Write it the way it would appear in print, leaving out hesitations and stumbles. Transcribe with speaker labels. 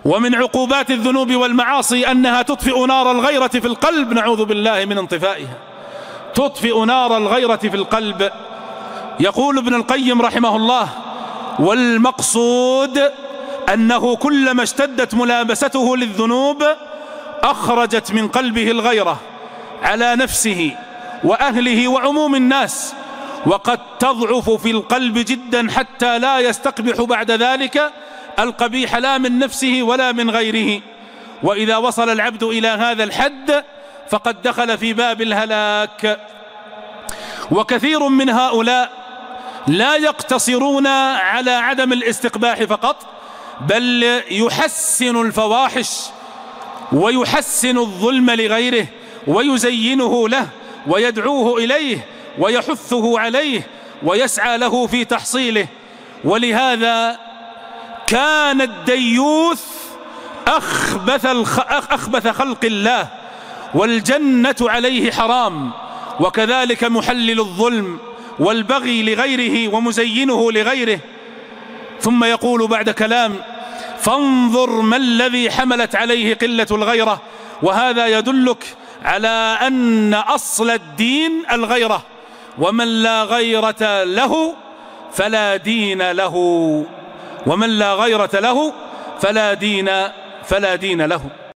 Speaker 1: ومن عقوبات الذنوب والمعاصي أنها تطفئ نار الغيرة في القلب، نعوذ بالله من انطفائها، تطفئ نار الغيرة في القلب. يقول ابن القيم رحمه الله: والمقصود أنه كلما اشتدت ملابسته للذنوب أخرجت من قلبه الغيرة على نفسه وأهله وعموم الناس، وقد تضعف في القلب جدا حتى لا يستقبح بعد ذلك القبيح لا من نفسه ولا من غيره. وإذا وصل العبد إلى هذا الحد فقد دخل في باب الهلاك. وكثير من هؤلاء لا يقتصرون على عدم الاستقباح فقط، بل يحسن الفواحش ويحسن الظلم لغيره ويزينه له ويدعوه إليه ويحثه عليه ويسعى له في تحصيله. ولهذا كان الديوث أخبث خلق الله، والجنة عليه حرام، وكذلك محلل الظلم والبغي لغيره ومزينه لغيره. ثم يقول بعد كلام: فانظر ما الذي حملت عليه قلة الغيرة. وهذا يدلك على أن أصل الدين الغيرة، ومن لا غيرة له فلا دين له، ومن لا غيرة له فلا دين له.